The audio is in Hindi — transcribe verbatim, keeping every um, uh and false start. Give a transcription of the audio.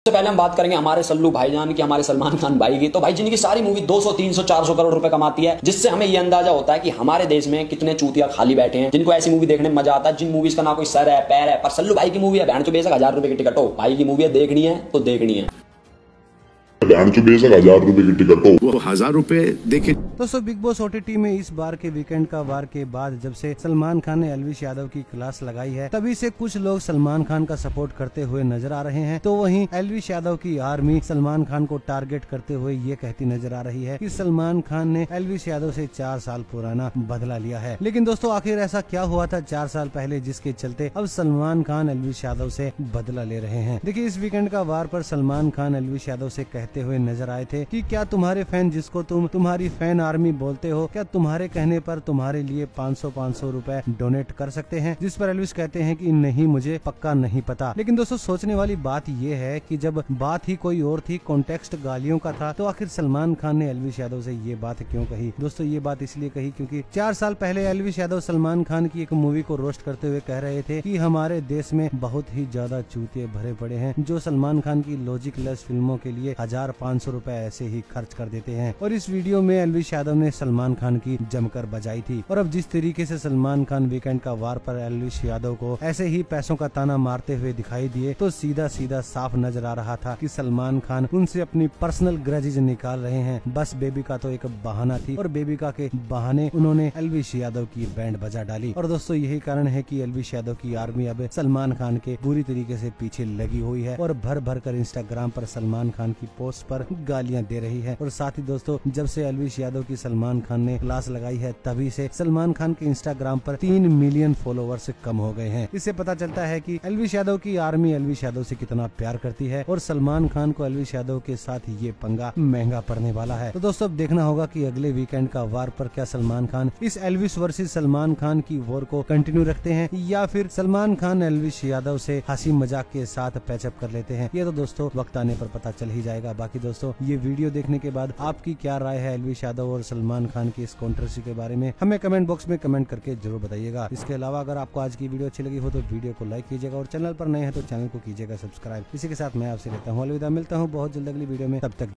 सबसे पहले हम बात करेंगे हमारे सल्लू भाईजान की, हमारे सलमान खान भाई की। तो भाई जिनकी सारी मूवी दो सौ, तीन सौ, चार सौ करोड़ रुपए कमाती है, जिससे हमें ये अंदाजा होता है कि हमारे देश में कितने चूतिया खाली बैठे हैं जिनको ऐसी मूवी देखने में मजा आता है, जिन मूवीज का ना कोई सर है पैर है। पर सल्लू भाई की मूवी है, बहन चो बेशक हजार रुपए की टिकट हो, भाई की मूवी है, देखनी है तो देखनी है। बहन चो बेशक हजार रुपए की टिकट हो, वो हजार रुपए देखे। दोस्तों बिग बॉस ओटीटी में इस बार के वीकेंड का वार के बाद जब से सलमान खान ने एल्विश यादव की क्लास लगाई है, तभी से कुछ लोग सलमान खान का सपोर्ट करते हुए नजर आ रहे हैं। तो वहीं एल्विश यादव की आर्मी सलमान खान को टारगेट करते हुए ये कहती नजर आ रही है कि सलमान खान ने एल्विश यादव से चार साल पुराना बदला लिया है। लेकिन दोस्तों आखिर ऐसा क्या हुआ था चार साल पहले जिसके चलते अब सलमान खान एल्विश यादव से बदला ले रहे हैं। देखिए इस वीकेंड का वार पर सलमान खान एल्विश यादव से कहते हुए नजर आए थे कि क्या तुम्हारे फैन जिसको तुम तुम्हारी फैन आर्मी बोलते हो, क्या तुम्हारे कहने पर तुम्हारे लिए पाँच सौ पाँच सौ रुपए डोनेट कर सकते हैं। जिस पर एल्विश कहते हैं कि नहीं मुझे पक्का नहीं पता। लेकिन दोस्तों सोचने वाली बात ये है कि जब बात ही कोई और थी, कॉन्टेक्स्ट गालियों का था, तो आखिर सलमान खान ने एल्विश यादव से ये बात क्यों कही। दोस्तों ये बात इसलिए कही क्योंकि चार साल पहले एल्विश यादव सलमान खान की एक मूवी को रोस्ट करते हुए कह रहे थे कि हमारे देश में बहुत ही ज्यादा चूतिए भरे पड़े हैं जो सलमान खान की लॉजिक लेस फिल्मों के लिए हजार पाँच सौ रुपए ऐसे ही खर्च कर देते हैं। और इस वीडियो में एल्विश यादव ने सलमान खान की जमकर बजाई थी। और अब जिस तरीके से सलमान खान वीकेंड का वार पर एल्विश यादव को ऐसे ही पैसों का ताना मारते हुए दिखाई दिए, तो सीधा सीधा साफ नजर आ रहा था कि सलमान खान उनसे अपनी पर्सनल ग्रजेज निकाल रहे हैं। बस बेबिका तो एक बहाना थी और बेबिका के बहाने उन्होंने एल्विश यादव की बैंड बजा डाली। और दोस्तों यही कारण है कि एल्विश यादव की आर्मी अब सलमान खान के बुरी तरीके से पीछे लगी हुई है और भर भर कर इंस्टाग्राम पर सलमान खान की पोस्ट पर गालियां दे रही है। और साथ ही दोस्तों जब से एल्विश यादव की सलमान खान ने क्लास लगाई है, तभी से सलमान खान के इंस्टाग्राम पर तीन मिलियन फॉलोवर्स कम हो गए हैं। इससे पता चलता है कि एल्विश यादव की आर्मी एल्विश यादव से कितना प्यार करती है और सलमान खान को एल्विश यादव के साथ ये पंगा महंगा पड़ने वाला है। तो दोस्तों अब देखना होगा कि अगले वीकेंड का वार पर क्या सलमान खान इस एल्विश वर्सेस सलमान खान की वॉर को कंटिन्यू रखते हैं या फिर सलमान खान एल्विश यादव से हंसी मजाक के साथ पैचअप कर लेते हैं। ये तो दोस्तों वक्त आने पर पता चल ही जाएगा। बाकी दोस्तों ये वीडियो देखने के बाद आपकी क्या राय है एल्विश यादव और सलमान खान की इस कंट्रोवर्सी के बारे में, हमें कमेंट बॉक्स में कमेंट करके जरूर बताइएगा। इसके अलावा अगर आपको आज की वीडियो अच्छी लगी हो तो वीडियो को लाइक कीजिएगा और चैनल पर नए हैं तो चैनल को कीजिएगा सब्सक्राइब। इसी के साथ मैं आपसे लेता हूँ अलविदा, मिलता हूँ बहुत जल्द अगली वीडियो में, तब तक